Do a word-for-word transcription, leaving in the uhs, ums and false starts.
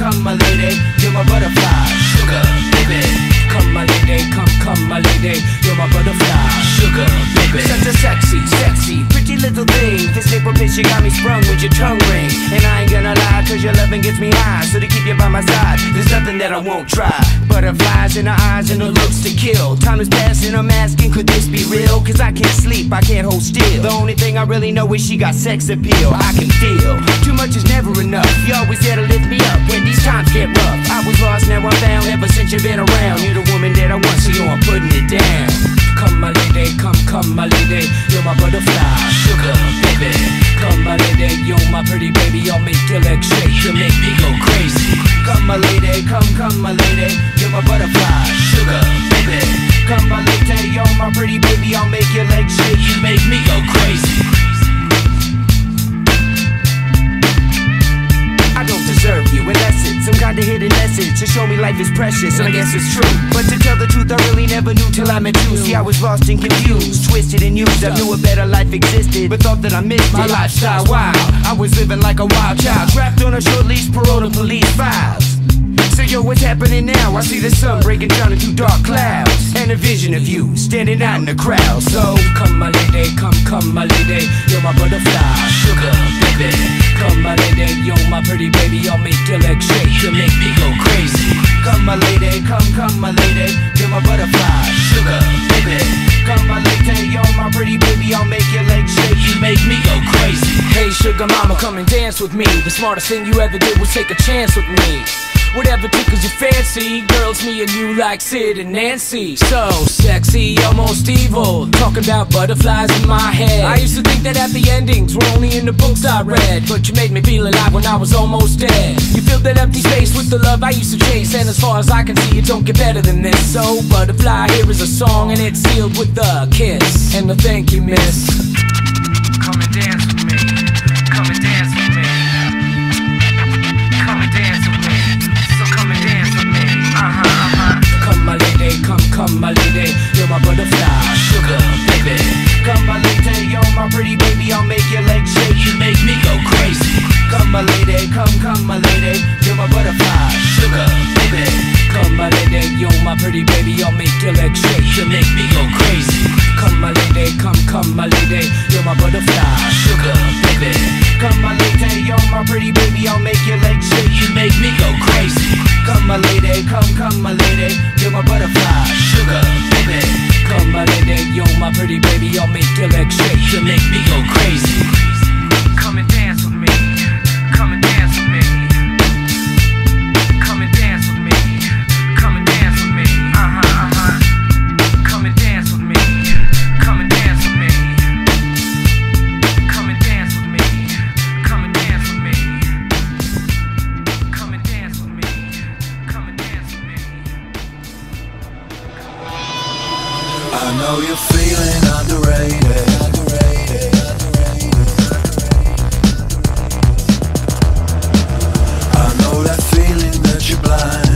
come my lady, you're my butterfly, sugar, baby. Come my lady, come, come my lady, you're my butterfly, sugar, baby. Such a sexy, sexy, pretty little thing. This nipple bitch, you got me sprung with your tongue ring. And I ain't gonna lie, cause your loving gets me high. So to keep you by my side, there's nothing that I won't try. Butterflies in her eyes and her looks to kill. Time is passing, I'm asking, could this be real? Cause I can't sleep, I can't hold still. The only thing I really know is she got sex appeal. I can feel, too much is never enough. You always there to lift me up when these times get rough. I was lost, now I'm found, ever since you've been around. You're the woman that I want, so yo, I'm putting it down. Come my lady, come, come my lady, you're my butterfly, sugar, baby. Come my lady, you're my pretty baby, I'll make your legs shake, you make me go crazy. Come my lady, come, come my lady, you're my butterfly, sugar, baby. Come my lady, you're my pretty baby, I'll make your legs shake, you make me go crazy. I don't deserve you, and that's it, some kind of hidden message to show me life is precious, and I guess it's true. But to tell the truth, I really never knew till I met you. See, I was lost and confused, twisted and used. I knew a better life existed, but thought that I missed my lifestyle. Wow, I was living like a wild child, trapped on a short leash, parole to police files. So yo, what's happening now? I see the sun breaking down into dark clouds, and a vision of you standing out in the crowd. So come my lady, come, come my lady, you're my butterfly, sugar, baby. Come my lady, you're my pretty baby, I'll make your legs shake, you make me go crazy. Come my lady, come, come my lady, you're my butterfly, sugar, baby. Come my lady, you're my pretty baby, I'll make your legs shake, you make me go crazy. Hey sugar mama, come and dance with me. The smartest thing you ever did was take a chance with me. Whatever tickles your fancy, girls, me and you like Sid and Nancy. So sexy, almost evil, talking about butterflies in my head. I used to think that happy endings were only in the books I read, but you made me feel alive when I was almost dead. You filled that empty space with the love I used to chase, and as far as I can see, it don't get better than this. So butterfly, here is a song, and it's sealed with a kiss and a thank you, miss. Come and dance with me, come and dance with me, come and dance with me. Uh-huh, uh-huh. Come my lady, come, come my lady, you're my butterfly, sugar, baby. Come my lady, you're my pretty baby, I'll make your legs shake, you make me go crazy. Come my lady, come, come my lady, you're my butterfly, sugar, baby. Come my lady, you're my pretty baby, I'll make your legs shake, you make me go crazy. Come my lady, come, come my lady, you're my butterfly, sugar, baby. Come my lady, you're my pretty baby, I'll make your legs shake, you make me go crazy. Come my lady, come, come my lady, you're my butterfly, sugar, baby. Come my lady, you're my pretty baby, I'll make your legs shake, you make me go crazy. Come and dance with me, come and dance with me, come and dance with me, come and dance with me, uh-huh, uh-huh. Come and dance with me, come and dance with me, come and dance with me, come and dance with me, come and dance with me, come and dance with me. I know you're feeling underrated. I know that feeling that you're blind.